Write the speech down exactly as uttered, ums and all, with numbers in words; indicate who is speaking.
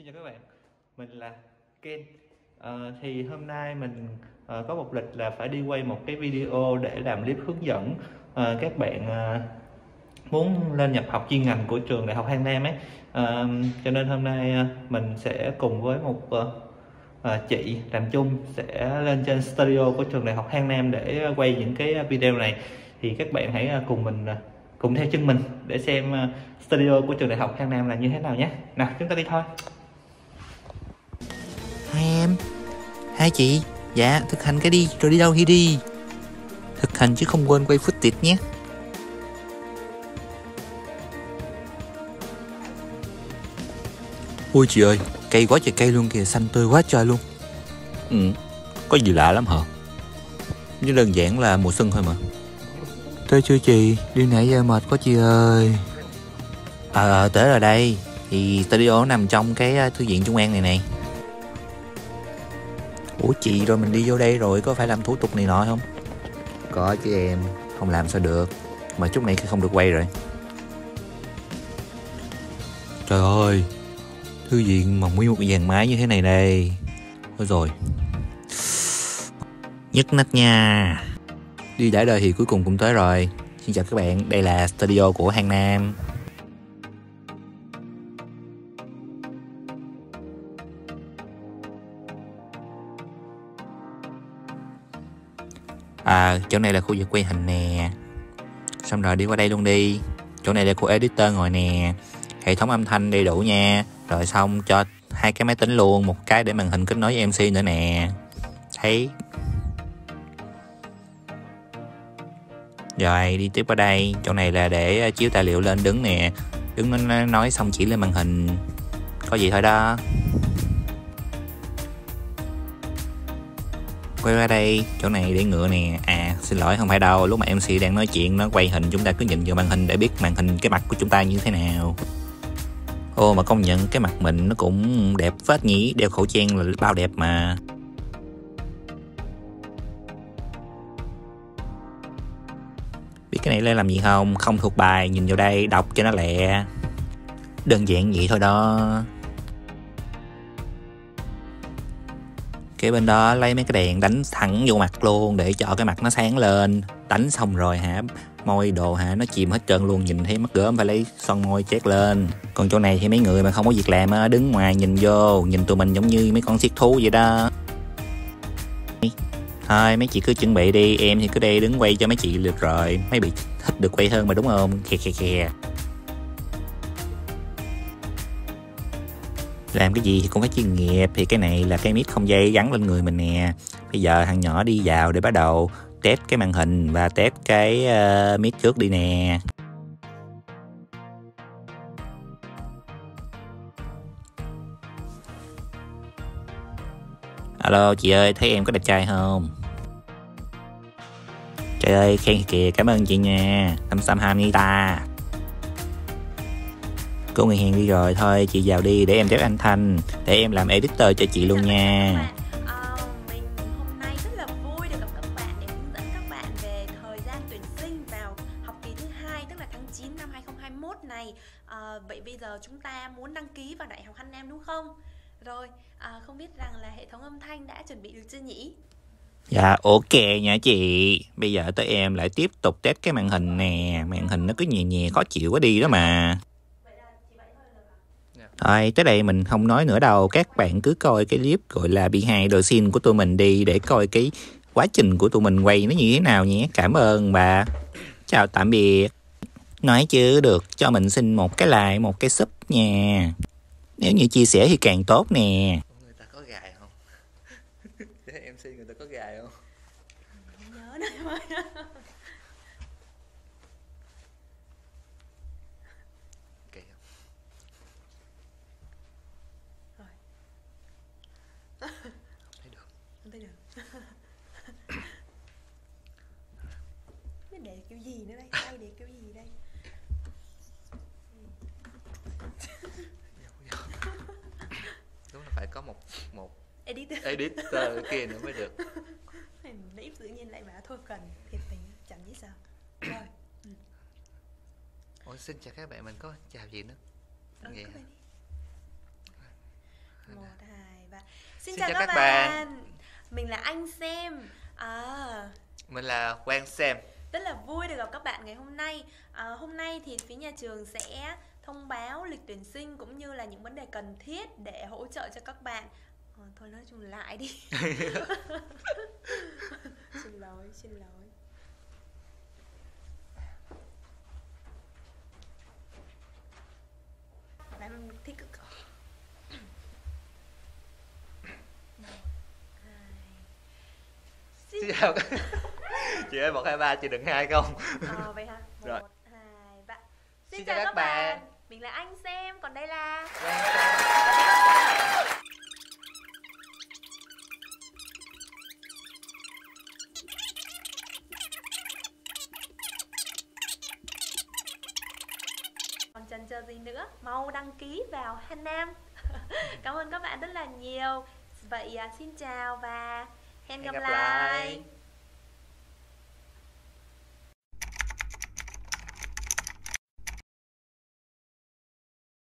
Speaker 1: Xin chào các bạn, mình là Ken. Ờ, thì hôm nay mình ờ, có một lịch là phải đi quay một cái video để làm clip hướng dẫn ờ, các bạn ờ, muốn lên nhập học chuyên ngành của trường Đại học Hàng Nam ấy. Ờ, cho nên hôm nay ờ, mình sẽ cùng với một ờ, ờ, chị làm chung sẽ lên trên studio của trường Đại học Hàng Nam để quay những cái video này. Thì các bạn hãy ờ, cùng mình ờ, cùng theo chân mình để xem ờ, studio của trường Đại học Hàng Nam là như thế nào nhé. Nào, chúng ta đi thôi.
Speaker 2: Hai em, hai chị, dạ thực hành cái đi, rồi đi đâu thì đi. Thực hành chứ không quên quay footage nhé. Ôi chị ơi, cây quá trời cây luôn kìa, xanh tươi quá trời luôn. Ừ, có gì lạ lắm hả? Nhưng đơn giản là mùa xuân thôi mà. Tới chưa chị, đi nãy giờ mệt quá chị ơi. Ờ, à, tới rồi đây. Thì studio nằm trong cái thư viện Trung An này này. Ủa chị, rồi mình đi vô đây rồi có phải làm thủ tục này nọ không? Có chứ em, không làm sao được. Mà chút này không được quay rồi. Trời ơi, thư viện mà nguyên một cái dàn máy như thế này đây. Thôi rồi, nhấc nách nha. Đi đã đời thì cuối cùng cũng tới rồi. Xin chào các bạn, đây là studio của Hàng Nam. À, chỗ này là khu vực quay hình nè. Xong rồi đi qua đây luôn đi. Chỗ này là khu editor ngồi nè. Hệ thống âm thanh đầy đủ nha. Rồi xong cho hai cái máy tính luôn, một cái để màn hình kết nối với em xê nữa nè. Thấy. Rồi đi tiếp qua đây. Chỗ này là để chiếu tài liệu lên đứng nè. Đứng nó nói xong chỉ lên màn hình. Có gì thôi đó. Quay qua đây, chỗ này để ngựa nè. À xin lỗi, không phải đâu, lúc mà em xê đang nói chuyện nó quay hình, chúng ta cứ nhìn vào màn hình để biết màn hình cái mặt của chúng ta như thế nào. Ô mà công nhận cái mặt mình nó cũng đẹp phết nhỉ, đeo khẩu trang là bao đẹp mà. Biết cái này lên làm gì không? Không thuộc bài, nhìn vào đây đọc cho nó lẹ. Đơn giản vậy thôi đó. Cái bên đó lấy mấy cái đèn đánh thẳng vô mặt luôn để cho cái mặt nó sáng lên. Đánh xong rồi hả, môi đồ hả, nó chìm hết trơn luôn, nhìn thấy mắc gớm phải lấy son môi chét lên. Còn chỗ này thì mấy người mà không có việc làm á, đứng ngoài nhìn vô, nhìn tụi mình giống như mấy con siết thú vậy đó. Thôi mấy chị cứ chuẩn bị đi, em thì cứ đây đứng quay cho mấy chị được rồi. Mấy bị thích được quay hơn mà đúng không? Khe khe khe. Làm cái gì thì cũng phải chuyên nghiệp. Thì cái này là cái mic không dây gắn lên người mình nè. Bây giờ thằng nhỏ đi vào để bắt đầu test cái màn hình và test cái uh, mic trước đi nè. Alo chị ơi, thấy em có đẹp trai không? Trời ơi, khen kìa, cảm ơn chị nha. Tâm Sam ham đi ta. Cô người Hiền đi rồi, thôi chị vào đi để em test anh Thanh. Để em làm editor cho chị luôn nha.
Speaker 3: À, mình hôm nay rất là vui được gặp các bạn để hướng dẫn các bạn về thời gian tuyển sinh vào học kỳ thứ hai, tức là tháng chín năm hai không hai mốt này. À, vậy bây giờ chúng ta muốn đăng ký vào Đại học Hàng Nam đúng không? Rồi, à, không biết rằng là hệ thống âm thanh đã chuẩn bị được chưa nhỉ?
Speaker 2: Dạ ok nha chị. Bây giờ tới em lại tiếp tục test cái màn hình nè. Màn hình nó cứ nhè nhè khó chịu quá đi đó mà. Thôi tới đây mình không nói nữa đâu. Các bạn cứ coi cái clip gọi là behind the scene của tụi mình đi, để coi cái quá trình của tụi mình quay nó như thế nào nhé. Cảm ơn bà. Chào tạm biệt. Nói chứ được, cho mình xin một cái like, một cái sub nha. Nếu như chia sẻ thì càng tốt nè.
Speaker 1: Người ta có gài không? Thế em xê người ta có gài không?
Speaker 3: Không nhớ nữa em ơi.
Speaker 1: Kệ không?
Speaker 3: Rồi.
Speaker 1: Không thấy được.
Speaker 3: Không thấy được. Biết để kiểu gì nữa đây? Tay để kiểu gì đây?
Speaker 1: Đúng là phải có một một
Speaker 3: Editor.
Speaker 1: editor kia nữa mới được.
Speaker 3: Nãy tự nhiên lại bảo thôi cần thiệt tình chẳng biết sao. Rồi. Ừ.
Speaker 1: Ôi xin chào các bạn, mình có chào gì nữa?
Speaker 3: Ừ,
Speaker 1: Vậy
Speaker 3: cứ
Speaker 1: hả?
Speaker 3: đi. Một, hai, ba. Xin,
Speaker 1: Xin
Speaker 3: chào,
Speaker 1: chào
Speaker 3: các,
Speaker 1: các
Speaker 3: bạn.
Speaker 1: bạn.
Speaker 3: Mình là anh Xem. À,
Speaker 1: Mình là Quang Xem.
Speaker 3: rất là vui được gặp các bạn ngày hôm nay. À, hôm nay thì phía nhà trường sẽ thông báo lịch tuyển sinh cũng như là những vấn đề cần thiết để hỗ trợ cho các bạn. Ờ, thôi nói chung lại đi. Xin lỗi, xin lỗi. Đấy, mình thích cực.
Speaker 1: Xin chào các chị ơi, một hai ba chị đừng hai không?
Speaker 3: Ờ vậy hả? Một,
Speaker 1: Rồi.
Speaker 3: hai, ba. Xin,
Speaker 1: Xin
Speaker 3: chào,
Speaker 1: chào
Speaker 3: các
Speaker 1: các
Speaker 3: bạn.
Speaker 1: bạn.
Speaker 3: Mình là anh Xem, còn đây là
Speaker 1: Quang Xem.
Speaker 3: còn chần chờ gì nữa, mau đăng ký vào Hanam. Cảm ơn các bạn rất là nhiều. Vậy à, xin chào và hẹn,
Speaker 1: Hẹn
Speaker 3: gặp
Speaker 1: gặp
Speaker 3: lại.
Speaker 1: lại.